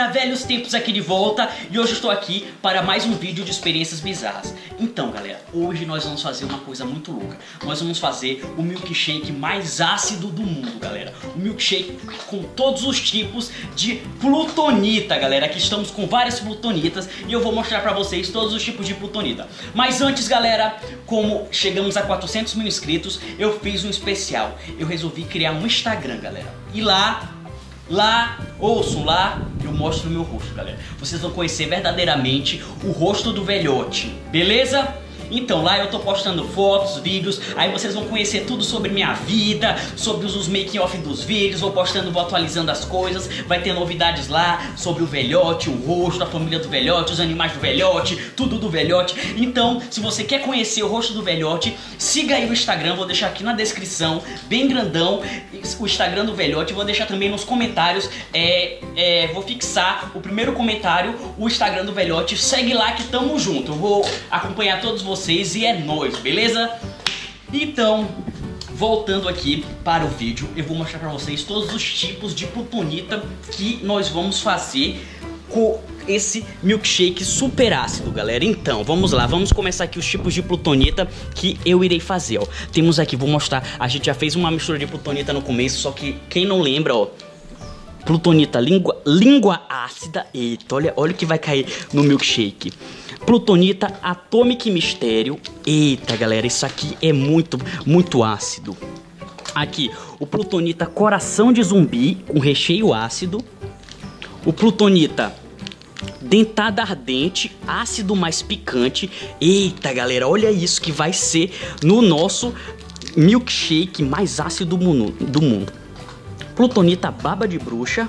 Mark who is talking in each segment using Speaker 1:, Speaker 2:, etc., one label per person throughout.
Speaker 1: galera, velhos tempos aqui de volta. E hoje eu estou aqui para mais um vídeo de experiências bizarras. Então galera, hoje nós vamos fazer uma coisa muito louca. Nós vamos fazer o milkshake mais ácido do mundo, galera. O milkshake com todos os tipos de plutonita, galera. Aqui estamos com várias plutonitas e eu vou mostrar pra vocês todos os tipos de plutonita. Mas antes, galera, como chegamos a 400 mil inscritos, eu fiz um especial. Eu resolvi criar um Instagram, galera. E lá eu mostro o meu rosto, galera. Vocês vão conhecer verdadeiramente o rosto do velhote, beleza? Então lá eu tô postando fotos, vídeos, aí vocês vão conhecer tudo sobre minha vida, sobre os making off dos vídeos, vou postando, vou atualizando as coisas, vai ter novidades lá sobre o velhote, o rosto, a família do velhote, os animais do velhote, tudo do velhote. Então, se você quer conhecer o rosto do velhote, siga aí o Instagram, vou deixar aqui na descrição, bem grandão, o Instagram do velhote, vou deixar também nos comentários, vou fixar o primeiro comentário, o Instagram do velhote, segue lá que tamo junto, eu vou acompanhar todos vocês e é nóis, beleza? Então, voltando aqui para o vídeo, eu vou mostrar pra vocês todos os tipos de plutonita que nós vamos fazer com esse milkshake super ácido, galera. Então, vamos lá, vamos começar aqui os tipos de plutonita que eu irei fazer, ó. Temos aqui, vou mostrar, a gente já fez uma mistura de plutonita no começo, só que quem não lembra, ó, plutonita língua ácida. Eita, olha o que vai cair no milkshake. Plutonita Atomic Mistério. Eita, galera, isso aqui é muito ácido. Aqui, o plutonita Coração de Zumbi com recheio ácido. O plutonita Dentada Ardente, ácido mais picante. Eita, galera, olha isso que vai ser no nosso milkshake mais ácido do mundo. Plutonita Baba de Bruxa.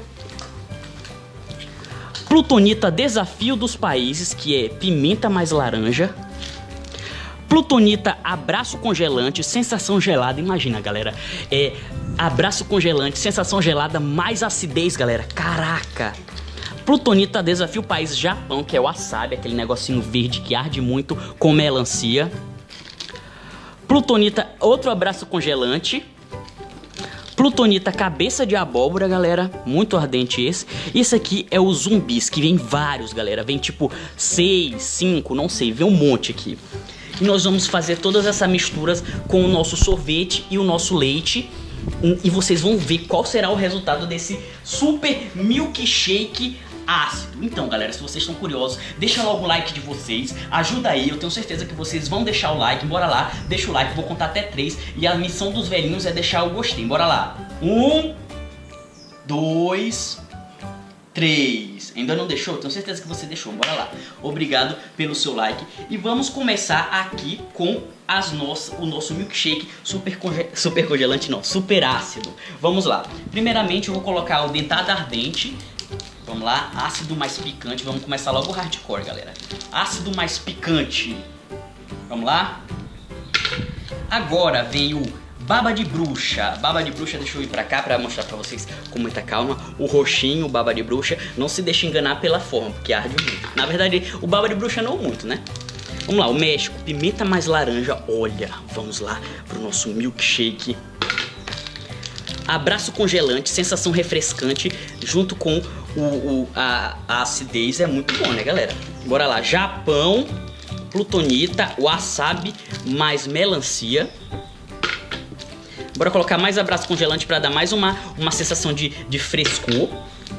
Speaker 1: Plutonita Desafio dos Países, que é pimenta mais laranja. Plutonita Abraço Congelante, sensação gelada. Imagina, galera, abraço congelante, sensação gelada mais acidez, galera. Caraca. Plutonita Desafio País Japão, que é o wasabi, aquele negocinho verde que arde muito com melancia. Plutonita Outro Abraço Congelante. Plutonita Cabeça de Abóbora, galera, muito ardente esse. Esse aqui é os zumbis, que vem vários, galera. Vem tipo 6, 5, não sei, vem um monte aqui. E nós vamos fazer todas essas misturas com o nosso sorvete e o nosso leite. E vocês vão ver qual será o resultado desse super milkshake ácido. Então, galera, se vocês estão curiosos, deixa logo o like de vocês, ajuda aí, eu tenho certeza que vocês vão deixar o like. Bora lá, deixa o like, vou contar até 3 e a missão dos velhinhos é deixar o gostei. Bora lá. 1, 2, 3. Ainda não deixou? Tenho certeza que você deixou. Bora lá. Obrigado pelo seu like. E vamos começar aqui com o nosso milkshake super congelante, não, super ácido. Vamos lá. Primeiramente eu vou colocar o Dentada Ardente. Vamos lá, ácido mais picante. Vamos começar logo o hardcore, galera. Ácido mais picante. Vamos lá. Agora vem o Baba de Bruxa. Baba de Bruxa, deixa eu ir pra cá pra mostrar pra vocês com muita calma. O roxinho, o Baba de Bruxa. Não se deixe enganar pela forma, porque arde muito. Na verdade, o Baba de Bruxa não muito, né? Vamos lá, o México, pimenta mais laranja. Olha, vamos lá pro nosso milkshake. Abraço congelante, sensação refrescante, junto com a acidez, é muito bom, né, galera? Bora lá, Japão, plutonita, wasabi mais melancia. Bora colocar mais abraço congelante para dar mais uma sensação de frescor.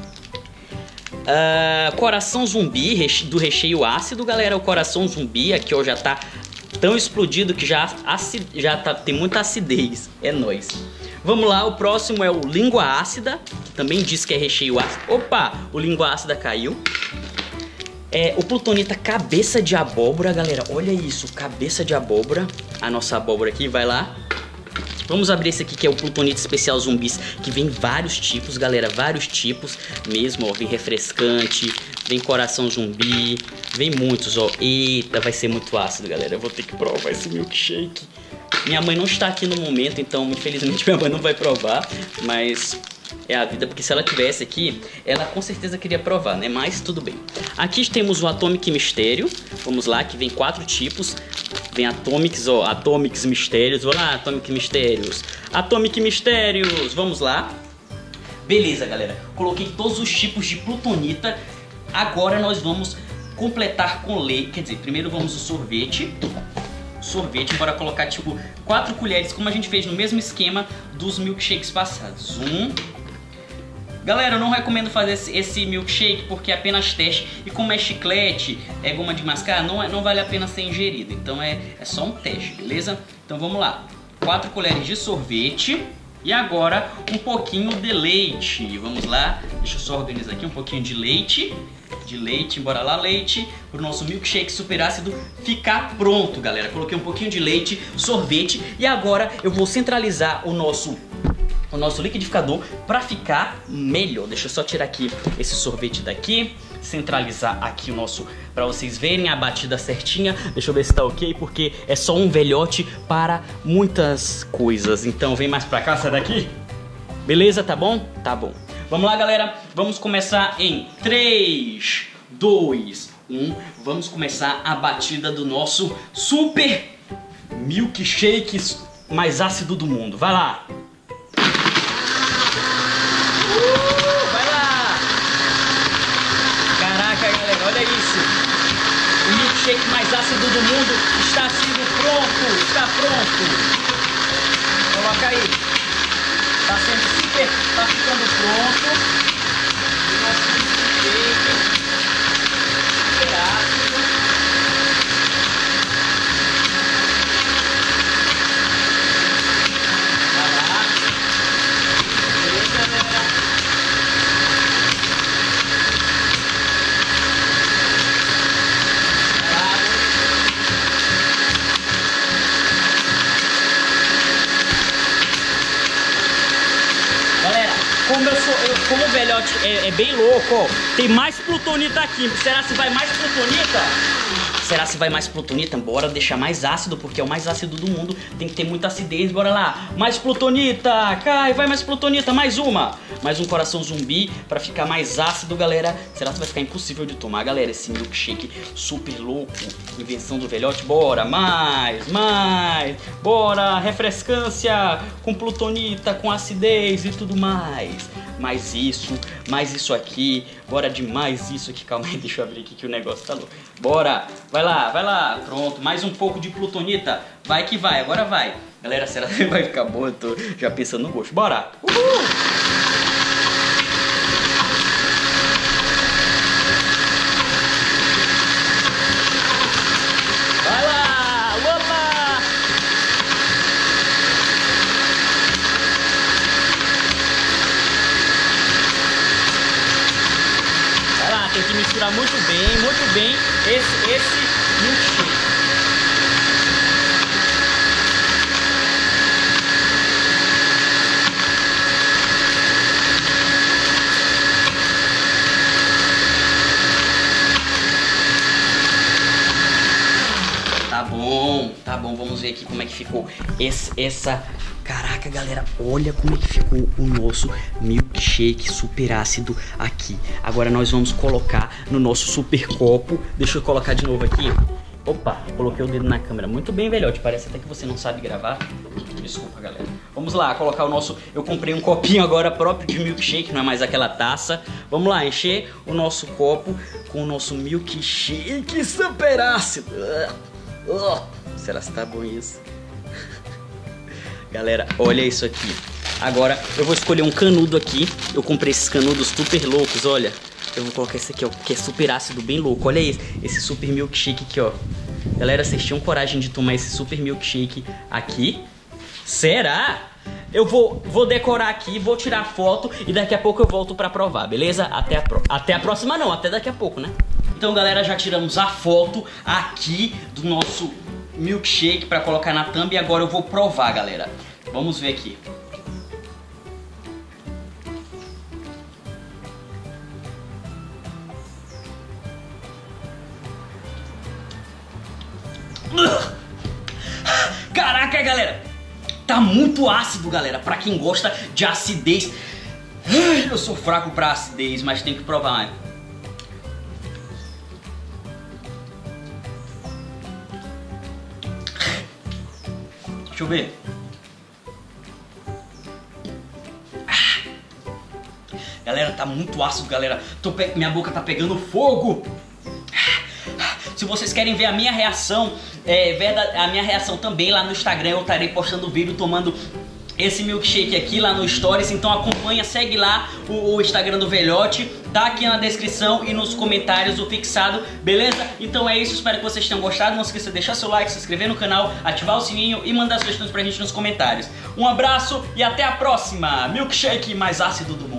Speaker 1: Coração zumbi, do recheio ácido, galera. O coração zumbi aqui, ó, já tá tão explodido que tem muita acidez. É nóis. Vamos lá, o próximo é o língua ácida, que também diz que é recheio ácido. Opa, o língua ácida caiu. O plutonita Cabeça de Abóbora, galera, olha isso, cabeça de abóbora. A nossa abóbora aqui, vai lá. Vamos abrir esse aqui que é o plutonita especial zumbis, que vem vários tipos, galera, vários tipos mesmo, ó, vem refrescante, vem coração zumbi, vem muitos, ó. Eita, vai ser muito ácido, galera, eu vou ter que provar esse milkshake. Minha mãe não está aqui no momento, então infelizmente minha mãe não vai provar, mas é a vida, porque se ela tivesse aqui, ela com certeza queria provar, né? Mas tudo bem. Aqui temos o Atomic Mistério, vamos lá, que vem 4 tipos. Vem Atomics, ó, Atomics Mistérios, vamos lá, Atomic Mistérios. Atomic Mistérios, vamos lá. Beleza, galera. Coloquei todos os tipos de plutonita. Agora nós vamos completar com leite. Quer dizer, primeiro vamos o sorvete. Bora colocar tipo 4 colheres, como a gente fez no mesmo esquema dos milkshakes passados. Galera, eu não recomendo fazer esse milkshake porque é apenas teste. E como é chiclete, é goma de mascar, não vale a pena ser ingerido. Então é só um teste, beleza? Então vamos lá. 4 colheres de sorvete. E agora um pouquinho de leite. Vamos lá, deixa eu só organizar aqui um pouquinho de leite. Bora lá, leite. Para o nosso milkshake super ácido ficar pronto, galera. Coloquei um pouquinho de leite, sorvete. E agora eu vou centralizar o nosso liquidificador para ficar melhor. Deixa eu só tirar aqui esse sorvete daqui. Centralizar aqui o nosso, para vocês verem a batida certinha. Deixa eu ver se tá ok, porque é só um velhote para muitas coisas. Então vem mais pra cá, sai daqui. Beleza, tá bom? Tá bom. Vamos lá, galera. Vamos começar em 3, 2, 1. Vamos começar a batida do nosso super milkshake mais ácido do mundo. Vai lá. Olha isso, o milkshake mais ácido do mundo está sendo pronto, está pronto. Coloca aí, está ficando pronto. O nosso milkshake super ácido. Vai lá, beleza, galera? Como o velhote é bem louco, ó, tem mais plutonita aqui. Será se vai mais plutonita? Será se vai mais plutonita? Bora deixar mais ácido, porque é o mais ácido do mundo. Tem que ter muita acidez, bora lá. Mais plutonita, cai, vai mais plutonita, mais uma. Mais um coração zumbi pra ficar mais ácido, galera. Será que vai ficar impossível de tomar, galera? Esse milkshake super louco, invenção do velhote. Bora, mais. Bora, refrescância com plutonita, com acidez e tudo mais. Mais isso aqui. Bora de mais isso aqui. Calma aí, deixa eu abrir aqui que o negócio tá louco. Bora, vai lá. Pronto, mais um pouco de plutonita. Vai que vai, agora vai. Galera, será que vai ficar bom? Eu tô já pensando no gosto. Bora! Uhul! Tem que misturar muito bem esse milkshake. Tá bom, vamos ver aqui como é que ficou essa... Caraca, galera, olha como é que ficou o nosso milkshake super ácido aqui. Agora nós vamos colocar no nosso super copo. Deixa eu colocar de novo aqui. Opa, coloquei o dedo na câmera. Muito bem, velhote, parece até que você não sabe gravar. Desculpa, galera. Vamos lá, colocar o nosso... Eu comprei um copinho agora próprio de milkshake, não é mais aquela taça. Vamos lá, encher o nosso copo com o nosso milkshake super ácido. Será que tá bom isso? Galera, olha isso aqui. Agora eu vou escolher um canudo aqui. Eu comprei esses canudos super loucos, olha. Eu vou colocar esse aqui, ó, que é super ácido, bem louco. Olha esse super milkshake aqui, ó. Galera, vocês tinham coragem de tomar esse super milkshake aqui? Será? Eu vou decorar aqui, vou tirar foto e daqui a pouco eu volto pra provar, beleza? Até a próxima não, até daqui a pouco, né? Então, galera, já tiramos a foto aqui do nosso milkshake pra colocar na thumb e agora eu vou provar, galera. Vamos ver aqui. Caraca, galera, tá muito ácido, galera. Pra quem gosta de acidez, eu sou fraco pra acidez, mas tem que provar. Deixa eu ver. Galera, tá muito ácido, galera. Minha boca tá pegando fogo. Se vocês querem ver a minha reação, a minha reação também lá no Instagram, eu estarei postando vídeo tomando esse milkshake aqui lá no Stories. Então acompanha, segue lá o Instagram do Velhote, tá aqui na descrição e nos comentários o fixado, beleza? Então é isso, espero que vocês tenham gostado. Não esqueça de deixar seu like, se inscrever no canal, ativar o sininho e mandar sugestões pra gente nos comentários. Um abraço e até a próxima! Milkshake mais ácido do mundo.